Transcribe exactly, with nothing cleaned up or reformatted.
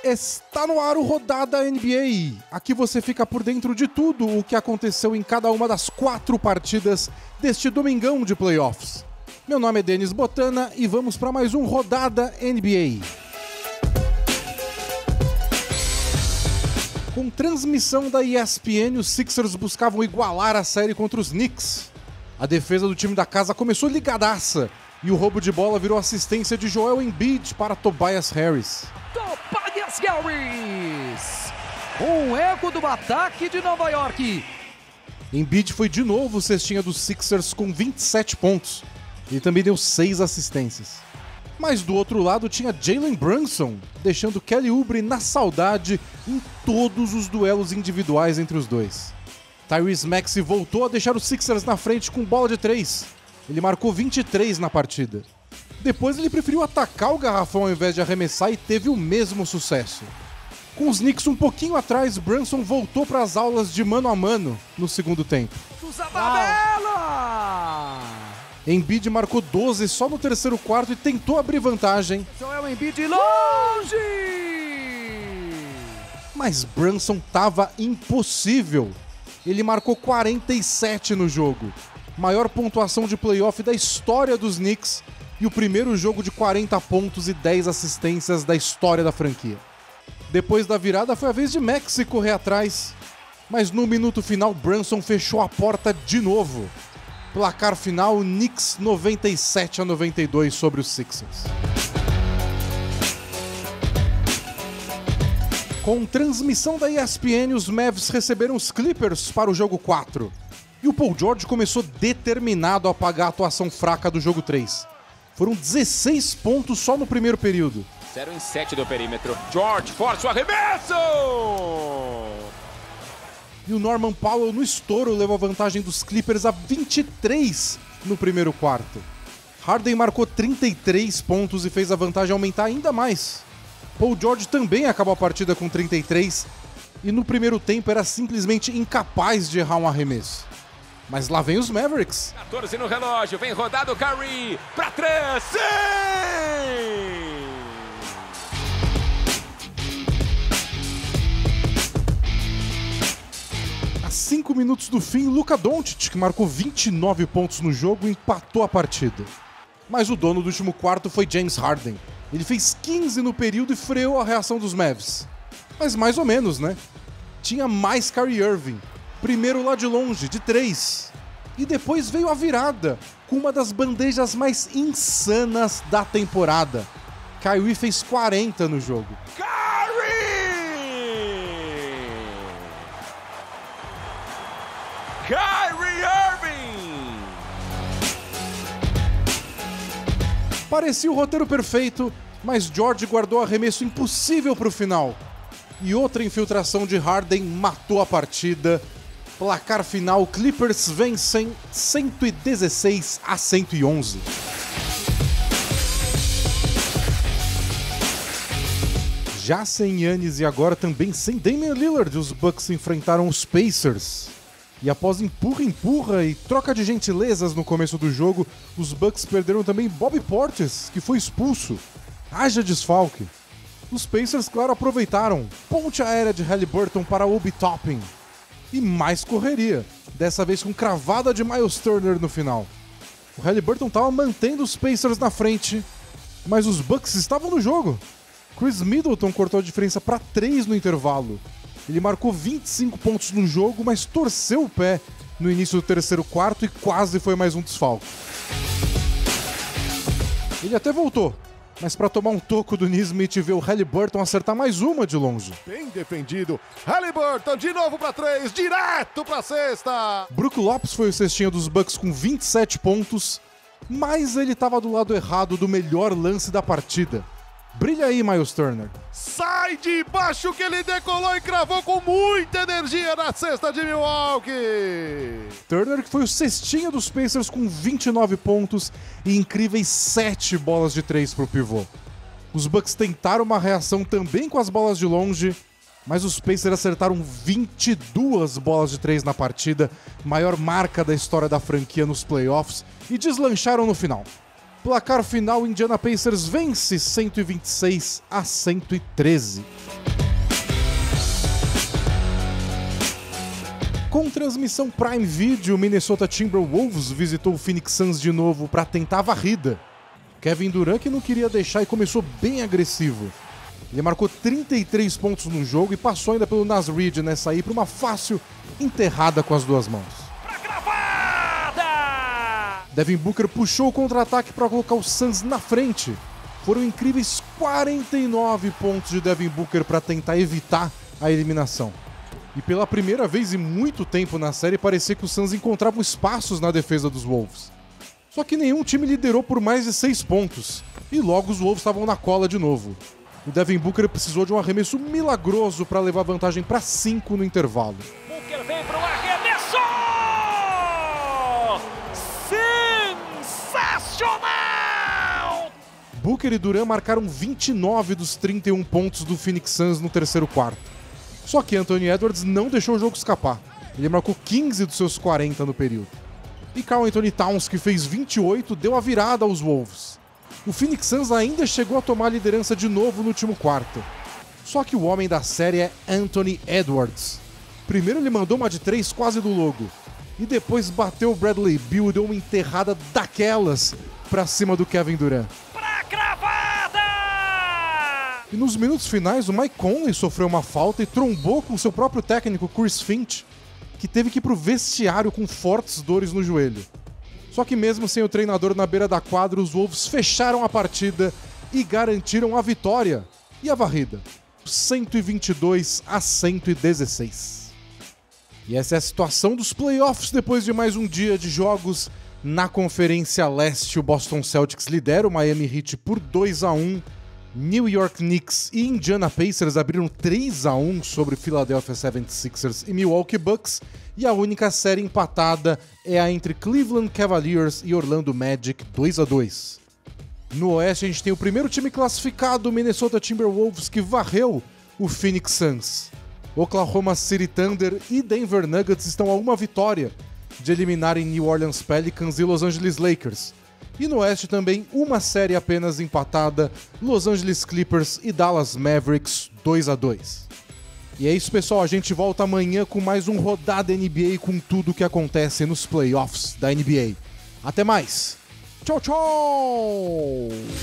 Está no ar o Rodada N B A. Aqui você fica por dentro de tudo o que aconteceu em cada uma das quatro partidas deste domingão de playoffs. Meu nome é Denis Botana e vamos para mais um Rodada N B A. Com transmissão da E S P N, os Sixers buscavam igualar a série contra os Knicks. A defesa do time da casa começou ligadaça e o roubo de bola virou assistência de Joel Embiid para Tobias Harris. Tobias Harris! Um eco do ataque de Nova York. Embiid foi de novo cestinha dos Sixers com vinte e sete pontos. Ele também deu seis assistências. Mas do outro lado tinha Jalen Brunson, deixando Kelly Oubre na saudade em todos os duelos individuais entre os dois. Tyrese Maxey voltou a deixar os Sixers na frente com bola de três. Ele marcou vinte e três na partida. Depois ele preferiu atacar o garrafão ao invés de arremessar e teve o mesmo sucesso. Com os Knicks um pouquinho atrás, Brunson voltou para as aulas de mano a mano no segundo tempo. Embiid marcou doze só no terceiro quarto e tentou abrir vantagem. Joel Embiid longe! Mas Brunson tava impossível. Ele marcou quarenta e sete no jogo. Maior pontuação de playoff da história dos Knicks e o primeiro jogo de quarenta pontos e dez assistências da história da franquia. Depois da virada foi a vez de Maxey correr atrás, mas no minuto final Brunson fechou a porta de novo. Placar final, Knicks noventa e sete a noventa e dois sobre os Sixers. Com transmissão da E S P N, os Mavs receberam os Clippers para o jogo quatro. E o Paul George começou determinado a apagar a atuação fraca do jogo três. Foram dezesseis pontos só no primeiro período. zero em sete do perímetro. George força o arremesso! E o Norman Powell no estouro levou a vantagem dos Clippers a vinte e três no primeiro quarto. Harden marcou trinta e três pontos e fez a vantagem aumentar ainda mais. Paul George também acabou a partida com trinta e três e no primeiro tempo era simplesmente incapaz de errar um arremesso. Mas lá vem os Mavericks. quatorze no relógio, vem rodado o Curry pra três, sim! Cinco minutos do fim, Luka Doncic, que marcou vinte e nove pontos no jogo, empatou a partida. Mas o dono do último quarto foi James Harden. Ele fez quinze no período e freou a reação dos Mavs. Mas mais ou menos, né? Tinha mais Kyrie Irving. Primeiro lá de longe, de três. E depois veio a virada, com uma das bandejas mais insanas da temporada. Kyrie fez quarenta no jogo. Kyrie Irving! Parecia o roteiro perfeito, mas George guardou arremesso impossível para o final. E outra infiltração de Harden matou a partida. Placar final, Clippers vencem cento e dezesseis a cento e onze. Já sem Giannis e agora também sem Damian Lillard, os Bucks enfrentaram os Pacers. E após empurra-empurra e troca de gentilezas no começo do jogo, os Bucks perderam também Bobby Portis, que foi expulso. Haja desfalque. Os Pacers, claro, aproveitaram. Ponte aérea de Haliburton para Obi Toppin. E mais correria, dessa vez com cravada de Miles Turner no final. O Haliburton estava mantendo os Pacers na frente, mas os Bucks estavam no jogo. Chris Middleton cortou a diferença para três no intervalo. Ele marcou vinte e cinco pontos no jogo, mas torceu o pé no início do terceiro quarto e quase foi mais um desfalque. Ele até voltou, mas para tomar um toco do Nesmith e ver o Haliburton acertar mais uma de longe. Bem defendido. Haliburton de novo para três, direto para sexta. Brook Lopes foi o cestinha dos Bucks com vinte e sete pontos, mas ele estava do lado errado do melhor lance da partida. Brilha aí, Miles Turner. Sai de baixo que ele decolou e cravou com muita energia na cesta de Milwaukee. Turner que foi o cestinha dos Pacers com vinte e nove pontos e incríveis sete bolas de três para o pivô. Os Bucks tentaram uma reação também com as bolas de longe, mas os Pacers acertaram vinte e duas bolas de três na partida, maior marca da história da franquia nos playoffs, e deslancharam no final. Placar final, Indiana Pacers vence cento e vinte e seis a cento e treze. Com transmissão Prime Video, Minnesota Timberwolves visitou o Phoenix Suns de novo para tentar a varrida. Kevin Durant, que não queria deixar e começou bem agressivo. Ele marcou trinta e três pontos no jogo e passou ainda pelo Naz Reid nessa aí para uma fácil enterrada com as duas mãos. Pra gravada! Devin Booker puxou o contra-ataque para colocar o Suns na frente. Foram incríveis quarenta e nove pontos de Devin Booker para tentar evitar a eliminação. E pela primeira vez em muito tempo na série, parecia que o Suns encontrava espaços na defesa dos Wolves. Só que nenhum time liderou por mais de seis pontos, e logo os Wolves estavam na cola de novo. O Devin Booker precisou de um arremesso milagroso para levar vantagem para cinco no intervalo. Booker vem para o arremesso! Sensacional! Booker e Durant marcaram vinte e nove dos trinta e um pontos do Phoenix Suns no terceiro quarto. Só que Anthony Edwards não deixou o jogo escapar. Ele marcou quinze dos seus quarenta no período. E Karl-Anthony Towns, que fez vinte e oito, deu a virada aos Wolves. O Phoenix Suns ainda chegou a tomar a liderança de novo no último quarto. Só que o homem da série é Anthony Edwards. Primeiro ele mandou uma de três quase do logo. E depois bateu o Bradley Beal e deu uma enterrada daquelas pra cima do Kevin Durant. Pra cravada! E nos minutos finais, o Mike Conley sofreu uma falta e trombou com seu próprio técnico, Chris Finch, que teve que ir pro vestiário com fortes dores no joelho. Só que mesmo sem o treinador na beira da quadra, os Wolves fecharam a partida e garantiram a vitória e a varrida. cento e vinte e dois a cento e dezesseis. E essa é a situação dos playoffs depois de mais um dia de jogos. Na Conferência Leste, o Boston Celtics lidera o Miami Heat por dois a um. New York Knicks e Indiana Pacers abriram três a um sobre Philadelphia setenta e seis ers e Milwaukee Bucks, e a única série empatada é a entre Cleveland Cavaliers e Orlando Magic, dois a dois. No Oeste a gente tem o primeiro time classificado, o Minnesota Timberwolves, que varreu o Phoenix Suns. Oklahoma City Thunder e Denver Nuggets estão a uma vitória de eliminarem New Orleans Pelicans e Los Angeles Lakers. E no Oeste também uma série apenas empatada, Los Angeles Clippers e Dallas Mavericks, dois a dois. E é isso, pessoal, a gente volta amanhã com mais um Rodada N B A com tudo o que acontece nos playoffs da N B A. Até mais! Tchau, tchau!